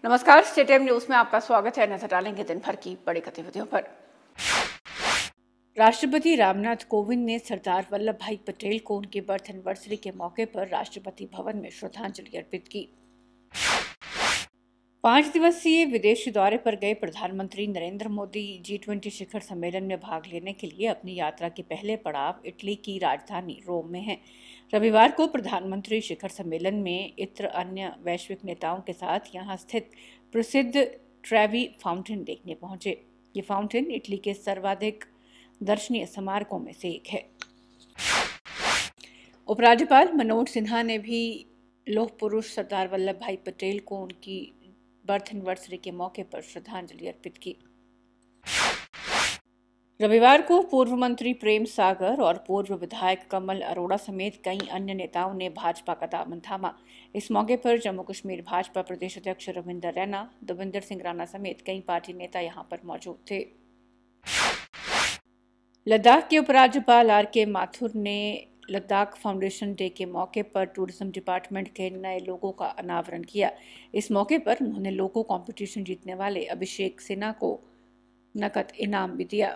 नमस्कार, state news में आपका स्वागत है। नजर डालेंगे दिन भर की बड़ी गतिविधियों पर। राष्ट्रपति रामनाथ कोविंद ने सरदार वल्लभ भाई पटेल को उनकी बर्थ एनिवर्सरी के मौके पर राष्ट्रपति भवन में श्रद्धांजलि अर्पित की। 5 दिवसीय विदेशी दौरे पर गए प्रधानमंत्री नरेंद्र मोदी G20 शिखर सम्मेलन में भाग लेने के लिए अपनी यात्रा के पहले पड़ाव इटली की राजधानी रोम में हैं। रविवार को प्रधानमंत्री शिखर सम्मेलन में इतर अन्य वैश्विक नेताओं के साथ यहां स्थित प्रसिद्ध ट्रेवी फाउंटेन देखने पहुंचे। ये फाउंटेन इटली के सर्वाधिक दर्शनीय स्मारकों में से एक है। उपराज्यपाल मनोज सिन्हा ने भी लौह पुरुष सरदार वल्लभ भाई पटेल को उनकी बर्थ एनिवर्सरी के मौके पर श्रद्धांजलि अर्पित की। रविवार को पूर्व मंत्री प्रेम सागर और पूर्व विधायक कमल अरोड़ा समेत कई अन्य नेताओं ने भाजपा का दामन थामा। इस मौके पर जम्मू कश्मीर भाजपा प्रदेश अध्यक्ष रविंदर रैना, दविंदर सिंह राणा समेत कई पार्टी नेता यहां पर मौजूद थे। लद्दाख के उपराज्यपाल RK माथुर ने लद्दाख फाउंडेशन डे के मौके पर टूरिज्म डिपार्टमेंट के नए लोगो का अनावरण किया। इस मौके पर उन्होंने लोगो कंपटीशन जीतने वाले अभिषेक सिन्हा को नकद इनाम भी दिया।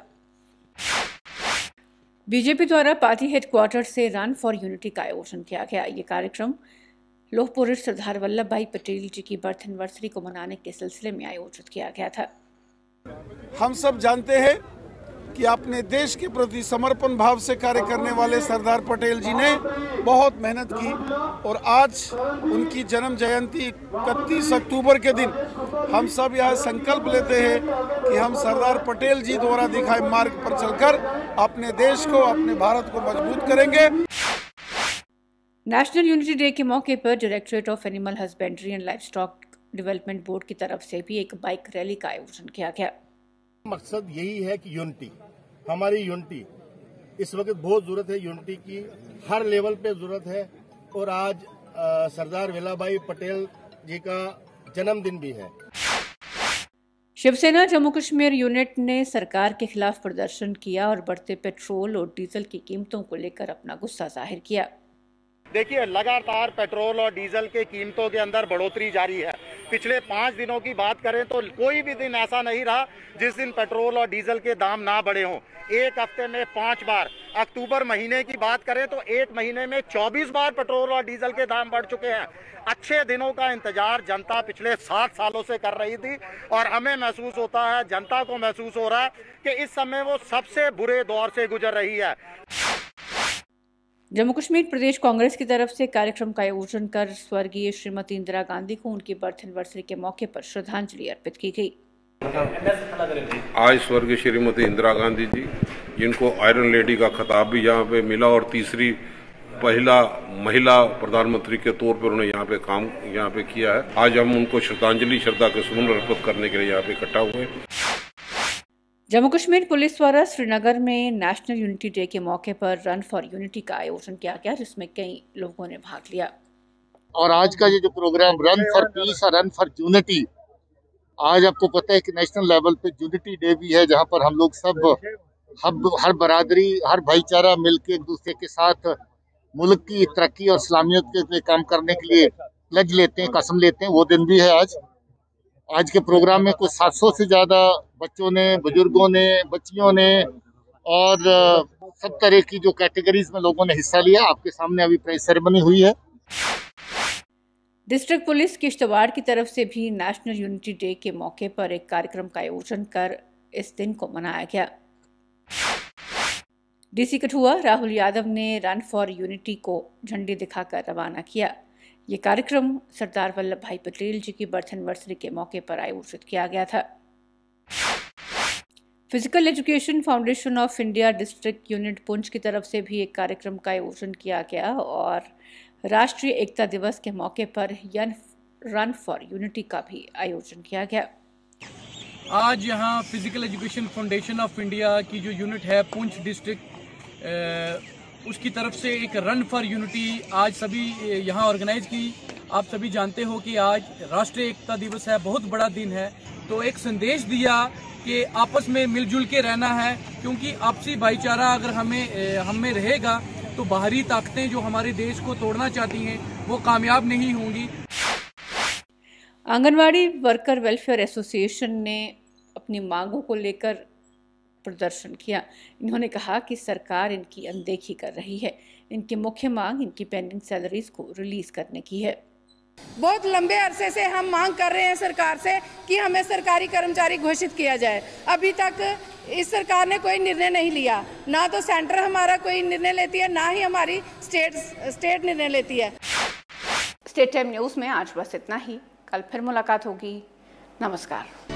बीजेपी द्वारा पार्टी हेडक्वार्टर से रन फॉर यूनिटी का आयोजन किया गया। ये कार्यक्रम लौह पुरुष सरदार वल्लभ भाई पटेल जी की बर्थ एनिवर्सरी को मनाने के सिलसिले में आयोजित किया गया था। हम सब जानते हैं कि अपने देश के प्रति समर्पण भाव से कार्य करने वाले सरदार पटेल जी ने बहुत मेहनत की और आज उनकी जन्म जयंती 31 अक्टूबर के दिन हम सब यह संकल्प लेते हैं कि हम सरदार पटेल जी द्वारा दिखाए मार्ग पर चलकर अपने देश को, अपने भारत को मजबूत करेंगे। नेशनल यूनिटी डे के मौके पर directorate of animal husbandry and life stock development board की तरफ से भी एक बाइक रैली का आयोजन किया गया। मकसद यही है कि यूनिटी, हमारी यूनिटी इस वक्त बहुत जरूरत है। यूनिटी की हर लेवल पे जरूरत है और आज सरदार वल्लभ भाई पटेल जी का जन्मदिन भी है। शिवसेना जम्मू कश्मीर यूनिट ने सरकार के खिलाफ प्रदर्शन किया और बढ़ते पेट्रोल और डीजल की कीमतों को लेकर अपना गुस्सा जाहिर किया। देखिए, लगातार पेट्रोल और डीजल के कीमतों के अंदर बढ़ोतरी जारी है। पिछले 5 दिनों की बात करें तो कोई भी दिन ऐसा नहीं रहा जिस दिन पेट्रोल और डीजल के दाम ना बढ़े हों। एक हफ्ते में 5 बार, अक्टूबर महीने की बात करें तो एक महीने में 24 बार पेट्रोल और डीजल के दाम बढ़ चुके हैं। अच्छे दिनों का इंतजार जनता पिछले 60 सालों से कर रही थी और हमें महसूस होता है, जनता को महसूस हो रहा है कि इस समय वो सबसे बुरे दौर से गुजर रही है। जम्मू कश्मीर प्रदेश कांग्रेस की तरफ से कार्यक्रम का आयोजन कर स्वर्गीय श्रीमती इंदिरा गांधी को उनकी बर्थ एनिवर्सरी के मौके पर श्रद्धांजलि अर्पित की गई। आज स्वर्गीय श्रीमती इंदिरा गांधी जी, जिनको आयरन लेडी का खिताब भी यहाँ पे मिला और तीसरी पहला महिला प्रधानमंत्री के तौर पर उन्होंने यहाँ पे किया है। आज हम उनको श्रद्धांजलि, श्रद्धा के सुमन अर्पित करने के लिए यहाँ पे इकट्ठा हुए। जम्मू कश्मीर पुलिस द्वारा श्रीनगर में नेशनल यूनिटी डे के मौके पर रन फॉर यूनिटी का आयोजन किया गया, जिसमें कई लोगों ने भाग लिया। और आज का ये जो प्रोग्राम रन फॉर पीस और रन फॉर यूनिटी, आज आपको पता है कि नेशनल लेवल पे यूनिटी डे भी है, जहां पर हम लोग सब हर बरादरी, हर भाईचारा मिलकर एक दूसरे के साथ मुल्क की तरक्की और इस्लामियत के काम करने के लिए प्लेज लेते हैं, कसम लेते हैं। वो दिन भी है आज के प्रोग्राम में कुछ 700 से ज्यादा बच्चों ने, बुजुर्गों ने, बच्चियों ने और सब तरह की जो कैटेगरीज में लोगों ने हिस्सा लिया। आपके सामने अभी प्रेस सेरेमनी हुई है। डिस्ट्रिक्ट पुलिस किश्तवाड़ की तरफ से भी नेशनल यूनिटी डे के मौके पर एक कार्यक्रम का आयोजन कर इस दिन को मनाया गया। DC कठुआ राहुल यादव ने रन फॉर यूनिटी को झंडी दिखाकर रवाना किया। ये कार्यक्रम सरदार वल्लभ भाई पटेल जी की बर्थ एनिवर्सरी के मौके पर आयोजित किया गया था। Physical education foundation of India district unit Poonch की तरफ से भी एक कार्यक्रम का आयोजन किया गया और राष्ट्रीय एकता दिवस के मौके पर रन फॉर यूनिटी का भी आयोजन किया गया। आज यहाँ physical education foundation of India की जो यूनिट है पुंछ डिस्ट्रिक्ट, उसकी तरफ से एक रन फॉर यूनिटी आज सभी यहाँ ऑर्गेनाइज की। आप सभी जानते हो कि आज राष्ट्रीय एकता दिवस है, बहुत बड़ा दिन है। तो एक संदेश दिया कि आपस में मिलजुल के रहना है, क्योंकि आपसी भाईचारा अगर हम में रहेगा तो बाहरी ताकतें जो हमारे देश को तोड़ना चाहती हैं वो कामयाब नहीं होंगी। आंगनवाड़ी वर्कर वेलफेयर एसोसिएशन ने अपनी मांगों को लेकर प्रदर्शन किया। इन्होंने कहा कि सरकार इनकी अनदेखी कर रही है। इनकी मुख्य मांग इनकी पेंडिंग सैलरीज को रिलीज करने की है। बहुत लंबे अरसे से हम मांग कर रहे हैं सरकार से कि हमें सरकारी कर्मचारी घोषित किया जाए। अभी तक इस सरकार ने कोई निर्णय नहीं लिया, ना तो सेंटर हमारा कोई निर्णय लेती है, ना ही हमारी स्टेट निर्णय लेती है। स्टेट टाइम न्यूज़ में आज बस इतना ही। कल फिर मुलाकात होगी। नमस्कार।